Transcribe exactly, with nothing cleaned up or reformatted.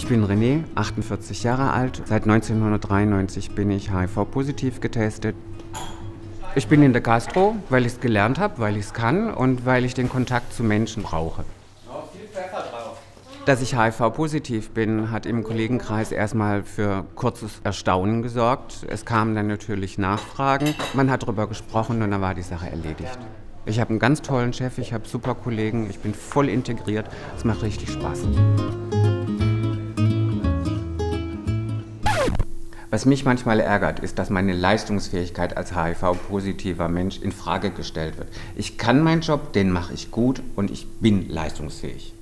Ich bin René, achtundvierzig Jahre alt. Seit neunzehnhundertdreiundneunzig bin ich H I V-positiv getestet. Ich bin in der Gastro, weil ich es gelernt habe, weil ich es kann und weil ich den Kontakt zu Menschen brauche. Dass ich H I V-positiv bin, hat im Kollegenkreis erstmal für kurzes Erstaunen gesorgt. Es kamen dann natürlich Nachfragen. Man hat darüber gesprochen und dann war die Sache erledigt. Ich habe einen ganz tollen Chef, ich habe super Kollegen, ich bin voll integriert. Es macht richtig Spaß. Was mich manchmal ärgert, ist, dass meine Leistungsfähigkeit als H I V-positiver Mensch in Frage gestellt wird. Ich kann meinen Job, den mache ich gut und ich bin leistungsfähig.